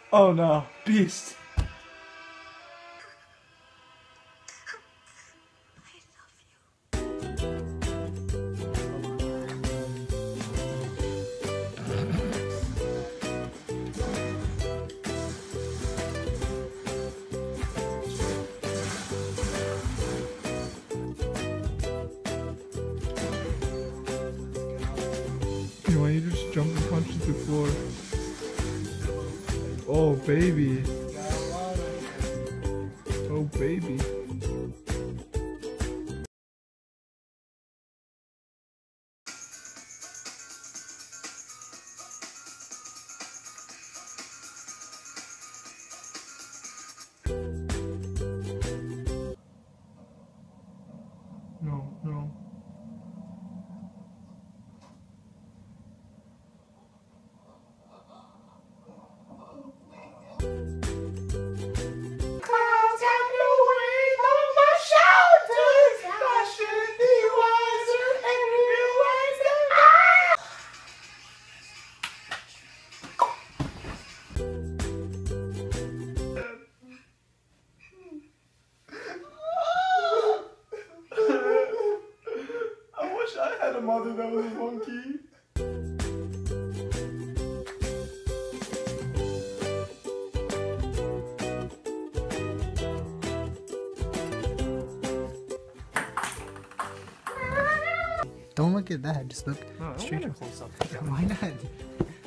Oh no, beast. Why you just jump and punch the floor? Oh baby. Oh baby. No, no. I wish I had a mother that was a monkey. Don't look at that, just look straight. Close up. Why not?